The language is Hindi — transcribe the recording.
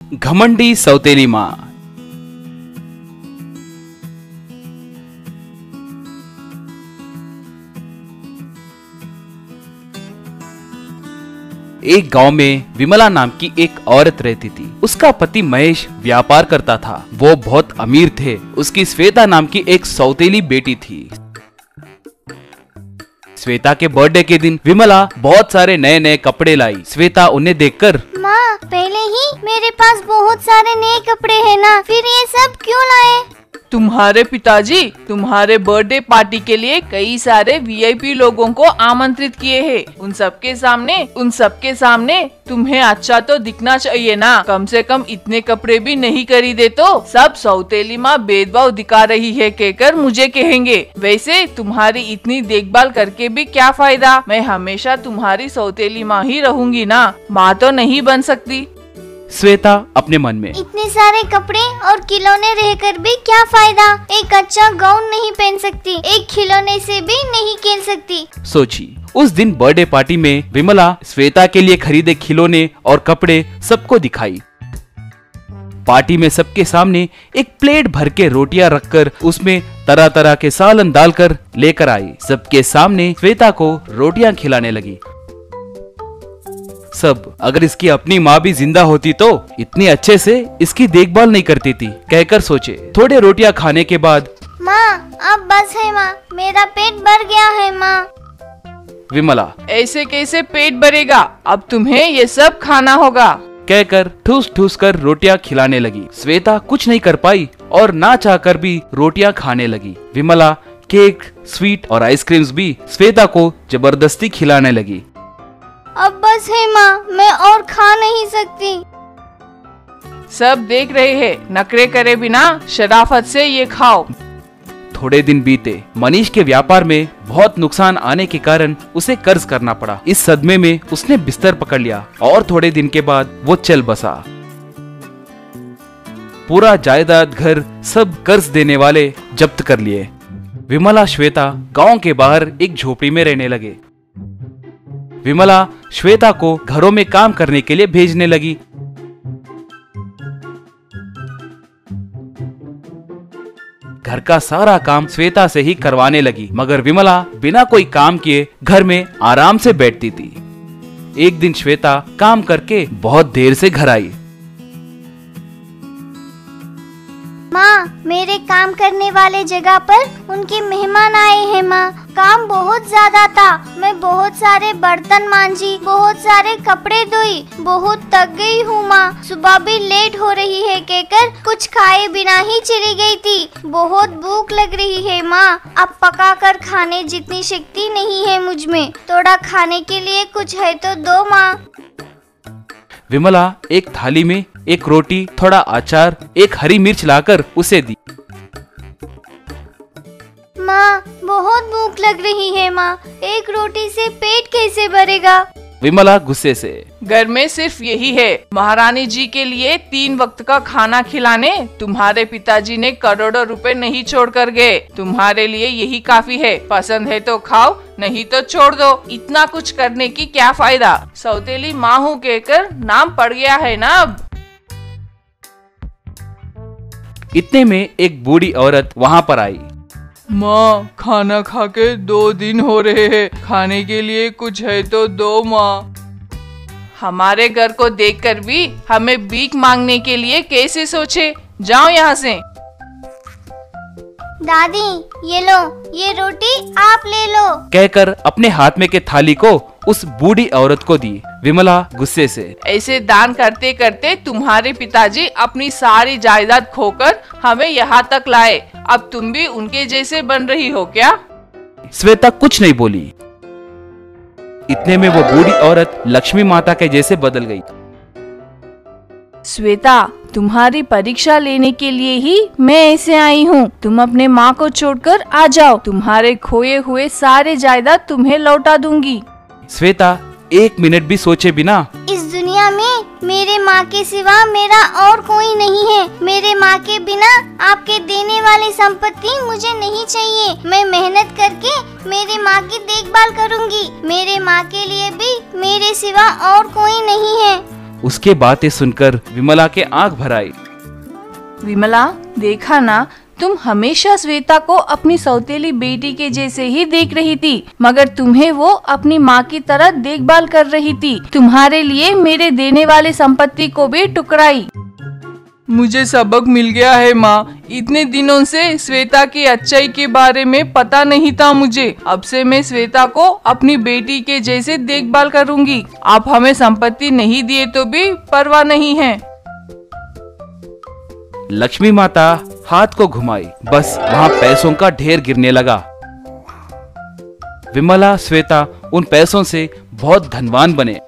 घमंडी सौतेली माँ। एक गांव में विमला नाम की एक औरत रहती थी। उसका पति महेश व्यापार करता था। वो बहुत अमीर थे। उसकी श्वेता नाम की एक सौतेली बेटी थी। श्वेता के बर्थडे के दिन विमला बहुत सारे नए नए कपड़े लाई। श्वेता उन्हें देखकर, माँ, पहले ही मेरे पास बहुत सारे नए कपड़े हैं ना, फिर ये सब क्यों लाए? तुम्हारे पिताजी तुम्हारे बर्थडे पार्टी के लिए कई सारे वीआईपी लोगों को आमंत्रित किए हैं। उन सबके सामने तुम्हें अच्छा तो दिखना चाहिए ना। कम से कम इतने कपड़े भी नहीं खरीदे तो सब सौतेली माँ भेदभाव दिखा रही है कहकर मुझे कहेंगे। वैसे तुम्हारी इतनी देखभाल करके भी क्या फायदा? मैं हमेशा तुम्हारी सौतेली माँ ही रहूंगी ना, माँ तो नहीं बन सकती। श्वेता अपने मन में, इतने सारे कपड़े और खिलौने रहकर भी क्या फायदा? एक अच्छा गाउन नहीं पहन सकती, एक खिलौने से भी नहीं खेल सकती, सोची। उस दिन बर्थडे पार्टी में विमला श्वेता के लिए खरीदे खिलौने और कपड़े सबको दिखाई। पार्टी में सबके सामने एक प्लेट भर के रोटियां रखकर उसमें तरह तरह के सालन डालकर लेकर आई। सबके सामने श्वेता को रोटियां खिलाने लगी। सब, अगर इसकी अपनी माँ भी जिंदा होती तो इतनी अच्छे से इसकी देखभाल नहीं करती थी कहकर सोचे। थोड़े रोटियां खाने के बाद, माँ, अब बस है माँ, मेरा पेट भर गया है माँ। विमला, ऐसे कैसे पेट भरेगा? अब तुम्हें ये सब खाना होगा कहकर ठूस ठूस कर रोटियां खिलाने लगी। श्वेता कुछ नहीं कर पाई और ना चाहकर भी रोटियां खाने लगी। विमला केक, स्वीट और आइसक्रीम्स भी श्वेता को जबरदस्ती खिलाने लगी। अब बस है माँ, मैं और खा नहीं सकती। सब देख रहे हैं, नखरे करे बिना शराफत से ये खाओ। थोड़े दिन बीते। मनीष के व्यापार में बहुत नुकसान आने के कारण उसे कर्ज करना पड़ा। इस सदमे में उसने बिस्तर पकड़ लिया और थोड़े दिन के बाद वो चल बसा। पूरा जायदाद, घर सब कर्ज देने वाले जब्त कर लिए। विमला श्वेता गांव के बाहर एक झोपड़ी में रहने लगे। विमला श्वेता को घरों में काम करने के लिए भेजने लगी। घर का सारा काम श्वेता से ही करवाने लगी, मगर विमला बिना कोई काम किए घर में आराम से बैठती थी। एक दिन श्वेता काम करके बहुत देर से घर आई। माँ, मेरे काम करने वाले जगह पर उनके मेहमान आए हैं माँ। काम बहुत ज्यादा था। मैं बहुत सारे बर्तन मांजी, बहुत सारे कपड़े धोई, बहुत थक गई हूँ माँ। सुबह भी लेट हो रही है कहकर कुछ खाए बिना ही चली गई थी। बहुत भूख लग रही है माँ। अब पका कर खाने जितनी शक्ति नहीं है मुझ में। थोड़ा खाने के लिए कुछ है तो दो माँ। विमला एक थाली में एक रोटी, थोड़ा अचार, एक हरी मिर्च लाकर उसे दी। माँ, बहुत भूख लग रही है माँ। एक रोटी से पेट कैसे भरेगा? विमला गुस्से से, घर में सिर्फ यही है। महारानी जी के लिए 3 वक्त का खाना खिलाने तुम्हारे पिताजी ने करोड़ों रुपए नहीं छोड़ कर गए। तुम्हारे लिए यही काफी है। पसंद है तो खाओ, नहीं तो छोड़ दो। इतना कुछ करने की क्या फायदा? सौतेली माँ हूँ कहकर नाम पड़ गया है ना अब। इतने में एक बूढ़ी औरत वहाँ पर आई। माँ, खाना खा के 2 दिन हो रहे हैं। खाने के लिए कुछ है तो दो माँ। हमारे घर को देखकर भी हमें भीख मांगने के लिए कैसे सोचे? जाओ यहाँ से। दादी, ये लो, ये रोटी आप ले लो कहकर अपने हाथ में के थाली को उस बूढ़ी औरत को दी। विमला गुस्से से, ऐसे दान करते करते तुम्हारे पिताजी अपनी सारी जायदाद खोकर हमें यहाँ तक लाए। अब तुम भी उनके जैसे बन रही हो क्या? श्वेता कुछ नहीं बोली। इतने में वो बूढ़ी औरत लक्ष्मी माता के जैसे बदल गई। श्वेता, तुम्हारी परीक्षा लेने के लिए ही मैं ऐसे आई हूँ। तुम अपने माँ को छोड़कर आ जाओ। तुम्हारे खोए हुए सारे जायदाद तुम्हें लौटा दूंगी। श्वेता एक मिनट भी सोचे बिना, इस दुनिया में मेरे माँ के सिवा मेरा और कोई नहीं है। मेरे माँ के बिना आपके देने वाली संपत्ति मुझे नहीं चाहिए। मैं मेहनत करके मेरे माँ की देखभाल करूँगी। मेरे माँ के लिए भी मेरे सिवा और कोई नहीं है। उसके बातें सुनकर विमला के आंख भर आई। विमला, देखा ना, तुम हमेशा श्वेता को अपनी सौतेली बेटी के जैसे ही देख रही थी, मगर तुम्हें वो अपनी माँ की तरह देखभाल कर रही थी। तुम्हारे लिए मेरे देने वाली संपत्ति को भी टुकराई। मुझे सबक मिल गया है माँ। इतने दिनों से श्वेता की अच्छाई के बारे में पता नहीं था मुझे। अब से मैं श्वेता को अपनी बेटी के जैसे देखभाल करूँगी। आप हमें संपत्ति नहीं दिए तो भी परवाह नहीं है। लक्ष्मी माता हाथ को घुमाई, बस वहाँ पैसों का ढेर गिरने लगा। विमला, श्वेता उन पैसों से बहुत धनवान बने